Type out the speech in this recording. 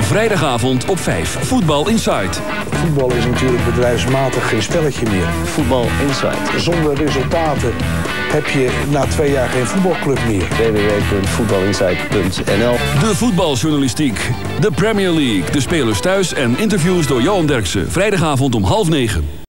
Vrijdagavond op 5. Voetbal Insight. Voetbal is natuurlijk bedrijfsmatig geen spelletje meer. Voetbal Insight. Zonder resultaten heb je na 2 jaar geen voetbalclub meer. www.voetbalinsight.nl. De voetbaljournalistiek. De Premier League. De spelers thuis en interviews door Johan Derksen. Vrijdagavond om 20:30.